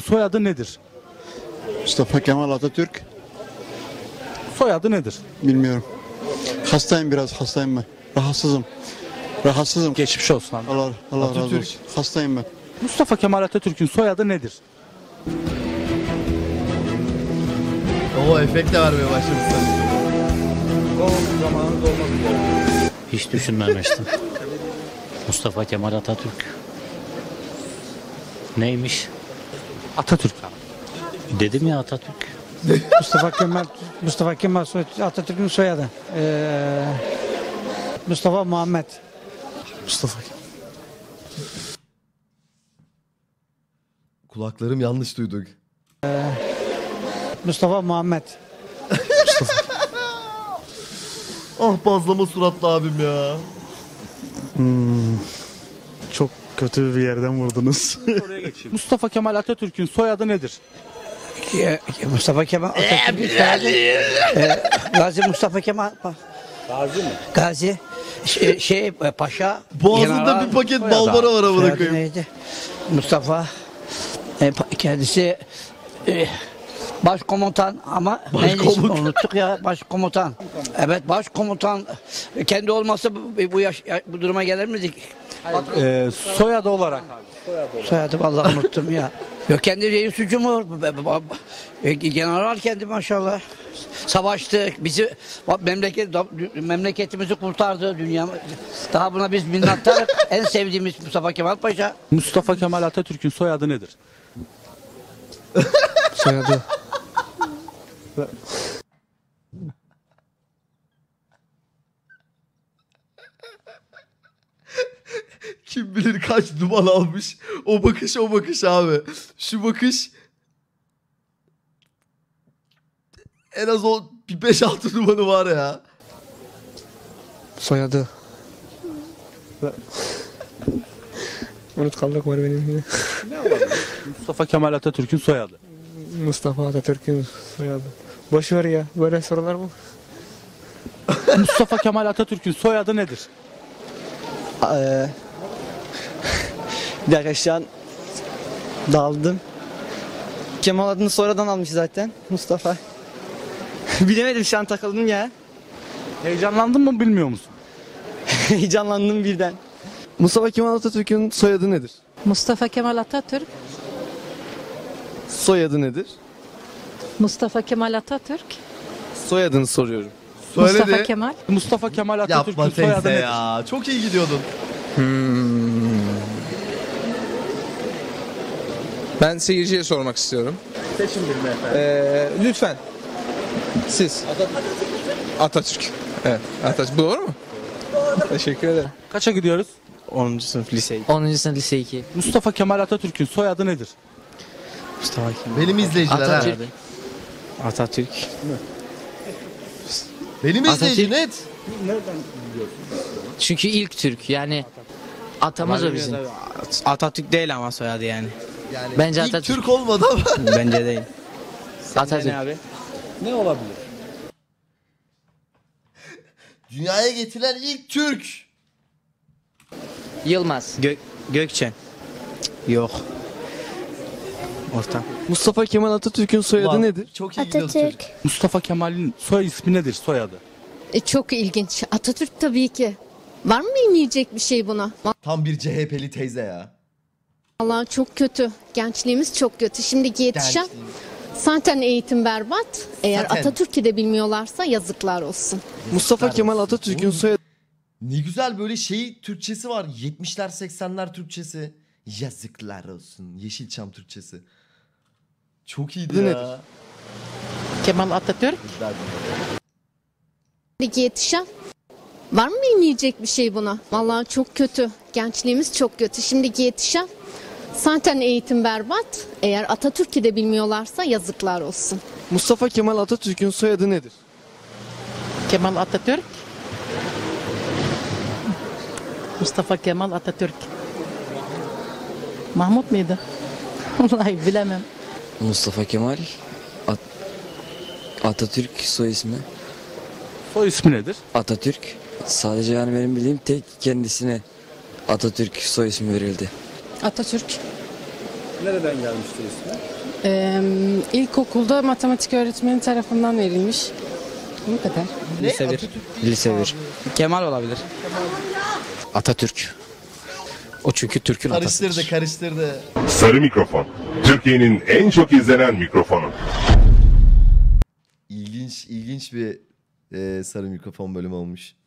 soyadı nedir? Mustafa Kemal Atatürk. Soyadı nedir? Bilmiyorum. Hastayım biraz, hastayım ben. Rahatsızım. Rahatsızım. Geçmiş olsun abi. Allah razı olsun. Hastayım ben. Mustafa Kemal Atatürk'ün soyadı nedir? O efekt de vermeye başlamışlar. Hiç düşünmemiştim. Mustafa Kemal Atatürk. Neymiş? Atatürk abi. Dedim ya Atatürk. Mustafa Kemal Atatürk'ün soyadı. Mustafa Muhammed. Mustafa. Kulaklarım yanlış duyduk. Mustafa Muhammed. Ah bazlama suratlı abim ya. Çok kötü bir yerden vurdunuz. Mustafa Kemal Atatürk'ün soyadı nedir? Mustafa Kemal Atatürk'ün soyadı. Gazi Mustafa Kemal. Gazi mi? Gazi. Paşa. Boğazında General bir paket soyadı. balbara var amına Soyadı koyayım. neydi? Mustafa. Kendisi başkomutan ama neydi ismi? Unuttuk ya, başkomutan. Evet, başkomutan. Kendi olmasa bu duruma gelir miydik? Soyadı olarak. Soyadı vallahi unuttum ya. Yok, kendi reis cumhur. General kendi maşallah. Savaştı. Bizi memleketimizi kurtardı. Dünya. Daha buna biz minnettarız. En sevdiğimiz Mustafa Kemal Paşa. Mustafa Kemal Atatürk'ün soyadı nedir? Soyadı. Kim bilir kaç duman almış. O bakış abi. Şu bakış en az o bir 5-6 dumanı var ya. Soyadı. Unutkanlık var benim yine. Mustafa Kemal Atatürk'ün soyadı. Mustafa Atatürk'ün soyadı. Boş ver ya. Böyle sorular mı? Mustafa Kemal Atatürk'ün soyadı nedir? Bir dakika, şu an daldım. Kemal adını sonradan almış zaten. Mustafa. Bilemedim, şu an takıldım ya. Heyecanlandın mı, bilmiyor musun? Heyecanlandım birden. Mustafa Kemal Atatürk'ün soyadı nedir? Mustafa Kemal Atatürk. Soyadı nedir? Mustafa Kemal Atatürk. Soyadını soruyorum. Mustafa Söyledi. Kemal. Mustafa Kemal Yapma Atatürk'ün soyadı teyze nedir? ya. Çok iyi gidiyordun. Ben seyirciye sormak istiyorum. Seçin birini efendim. Lütfen. Siz. Atatürk. Evet. Atatürk. Doğru mu? Teşekkür ederim. Kaça gidiyoruz? 10. sınıf lise 10. sınıf lise 2. Mustafa Kemal Atatürk'ün soyadı nedir? Mustafa Kemal. Benim izleyiciler Atatürk. ha. Atatürk. Benim izleyici net. Çünkü ilk Türk, yani atamız o bizim. Atatürk değil ama soyadı yani. Yani Bence ilk Atatürk. Türk olmadı ama. Bence değil. Atatürk. Abi. Ne olabilir? Dünyaya getirilen ilk Türk. Yılmaz. Gökçen. Yok. Orta. Mustafa Kemal Atatürk'ün soyadı Ulan, nedir? Çok iyi gidiyorsun çocuk. Mustafa Kemal'in soy ismi nedir, soyadı? Çok ilginç. Atatürk tabii ki. Var mı bilmeyecek bir şey buna? Tam bir CHP'li teyze ya. Vallahi çok kötü. Gençliğimiz çok kötü. Şimdiki yetişen Gençliğim. zaten eğitim berbat. Eğer Zaten. Atatürk'ü de bilmiyorlarsa yazıklar olsun. Mustafa Kemal Atatürk'ün soyadı Ne güzel böyle şey Türkçesi var. 70'ler 80'ler Türkçesi. Yazıklar olsun. Yeşilçam Türkçesi. Çok iyiydi Nedir? ya. Kemal Atatürk. Şimdiki yetişen var mı bilmeyecek bir şey buna? Vallahi çok kötü. Gençliğimiz çok kötü. Şimdiki yetişen zaten eğitim berbat. Eğer Atatürk'ü de bilmiyorlarsa yazıklar olsun. Mustafa Kemal Atatürk'ün soyadı nedir? Kemal Atatürk. Mustafa Kemal Atatürk. Mahmut muydu? Vallahi bilemem. Mustafa Kemal Atatürk soy ismi. Soy ismi nedir? Atatürk. Sadece yani benim bildiğim tek kendisine Atatürk soy ismi verildi. Atatürk. Nereden gelmiştir ismi? İlkokulda matematik öğretmeni tarafından verilmiş. Bu kadar. Ne? Lise bir. Atatürk Lise 1. Kemal olabilir. Atatürk. O çünkü Türk'ün karıştırdı karıştırdı. Sarı mikrofon. Türkiye'nin en çok izlenen mikrofonu. İlginç bir sarı mikrofon bölümü olmuş.